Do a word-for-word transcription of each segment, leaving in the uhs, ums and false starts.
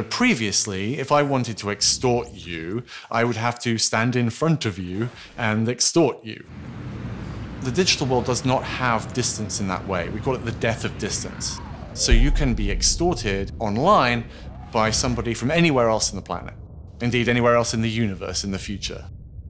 So previously, if I wanted to extort you, I would have to stand in front of you and extort you. The digital world does not have distance in that way. We call it the death of distance. So you can be extorted online by somebody from anywhere else on the planet. Indeed, anywhere else in the universe in the future.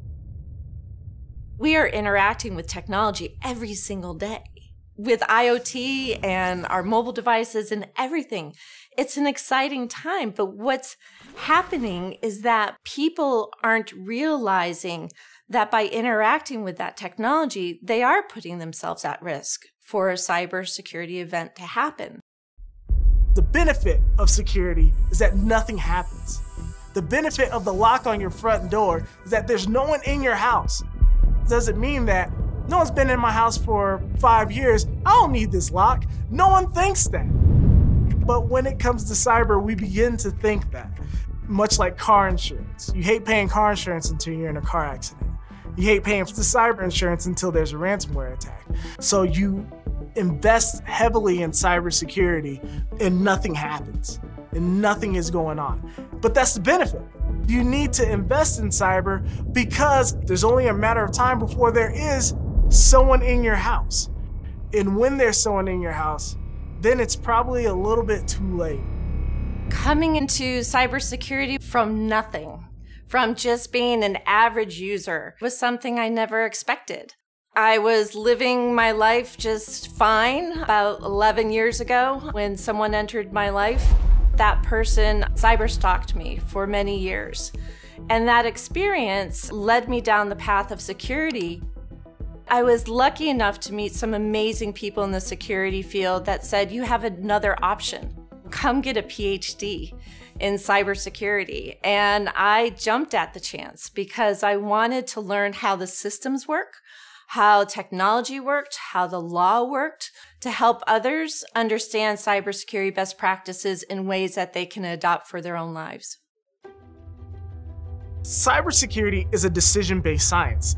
We are interacting with technology every single day. With I O T and our mobile devices and everything. It's an exciting time, but what's happening is that people aren't realizing that by interacting with that technology, they are putting themselves at risk for a cybersecurity event to happen. The benefit of security is that nothing happens. The benefit of the lock on your front door is that there's no one in your house. It doesn't mean that no one's been in my house for five years. I don't need this lock. No one thinks that. But when it comes to cyber, we begin to think that. Much like car insurance. You hate paying car insurance until you're in a car accident. You hate paying for the cyber insurance until there's a ransomware attack. So you invest heavily in cybersecurity and nothing happens and nothing is going on. But that's the benefit. You need to invest in cyber because there's only a matter of time before there is someone in your house. And when there's someone in your house, then it's probably a little bit too late. Coming into cybersecurity from nothing, from just being an average user, was something I never expected. I was living my life just fine about eleven years ago when someone entered my life. That person cyberstalked me for many years. And that experience led me down the path of security. I was lucky enough to meet some amazing people in the security field that said, you have another option. Come get a P H D in cybersecurity. And I jumped at the chance because I wanted to learn how the systems work, how technology worked, how the law worked, to help others understand cybersecurity best practices in ways that they can adopt for their own lives. Cybersecurity is a decision-based science.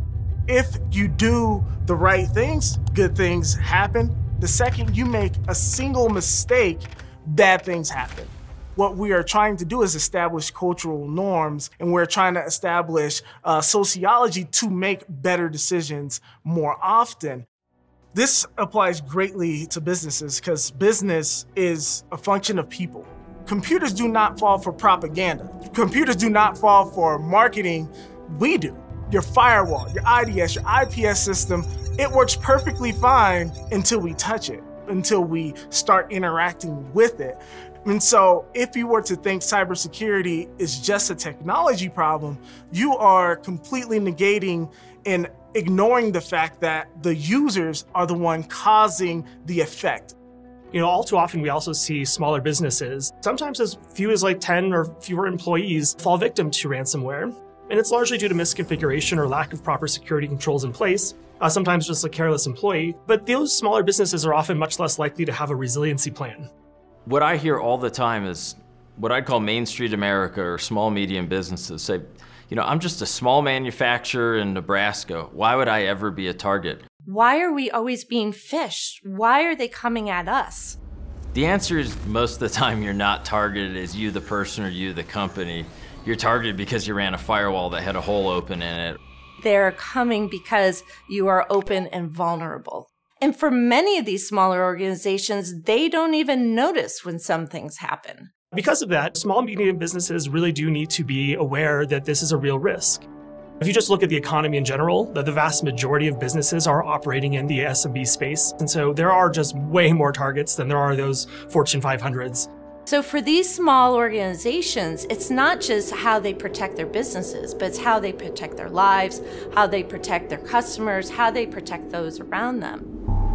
If you do the right things, good things happen. The second you make a single mistake, bad things happen. What we are trying to do is establish cultural norms, and we're trying to establish uh, sociology to make better decisions more often. This applies greatly to businesses because business is a function of people. Computers do not fall for propaganda. Computers do not fall for marketing. We do. Your firewall, your I D S, your I P S system, it works perfectly fine until we touch it, until we start interacting with it. And so if you were to think cybersecurity is just a technology problem, you are completely negating and ignoring the fact that the users are the one causing the effect. You know, all too often we also see smaller businesses, sometimes as few as like ten or fewer employees, fall victim to ransomware. And it's largely due to misconfiguration or lack of proper security controls in place, uh, sometimes just a careless employee. But those smaller businesses are often much less likely to have a resiliency plan. What I hear all the time is what I'd call Main Street America or small, medium businesses say, you know, I'm just a small manufacturer in Nebraska. Why would I ever be a target? Why are we always being phished? Why are they coming at us? The answer is most of the time you're not targeted as you the person or you the company. You're targeted because you ran a firewall that had a hole open in it. They're coming because you are open and vulnerable. And for many of these smaller organizations, they don't even notice when some things happen. Because of that, small and medium businesses really do need to be aware that this is a real risk. If you just look at the economy in general, the vast majority of businesses are operating in the S M B space. And so there are just way more targets than there are those Fortune five hundreds. So for these small organizations, it's not just how they protect their businesses, but it's how they protect their lives, how they protect their customers, how they protect those around them.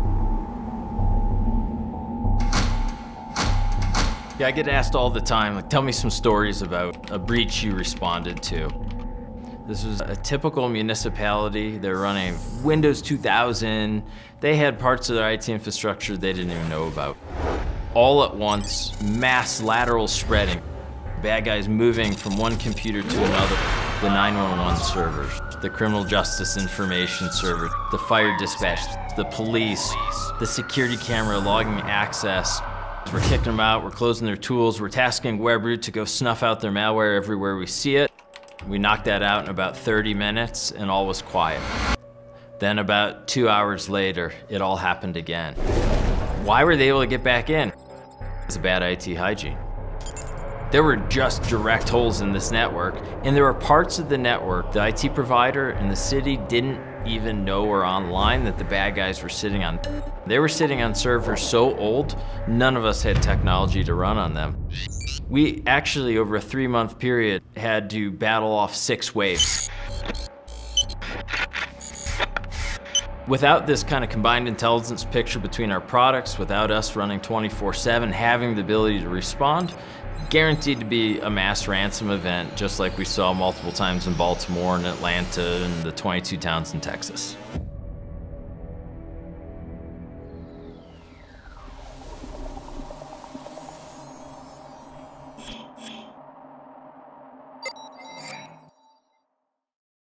Yeah, I get asked all the time, like, tell me some stories about a breach you responded to. This was a typical municipality. They're running Windows two thousand. They had parts of their I T infrastructure they didn't even know about. All at once, mass lateral spreading. Bad guys moving from one computer to another. The nine one one servers, the criminal justice information server, the fire dispatch, the police, the security camera logging access. We're kicking them out, we're closing their tools, we're tasking Webroot to go snuff out their malware everywhere we see it. We knocked that out in about thirty minutes and all was quiet. Then about two hours later, it all happened again. Why were they able to get back in? It's a bad I T hygiene. There were just direct holes in this network, and there were parts of the network the I T provider and the city didn't even know were online that the bad guys were sitting on. They were sitting on servers so old, none of us had technology to run on them. We actually, over a three-month period, had to battle off six waves. Without this kind of combined intelligence picture between our products, without us running twenty-four seven, having the ability to respond, guaranteed to be a mass ransom event, just like we saw multiple times in Baltimore and Atlanta and the twenty-two towns in Texas.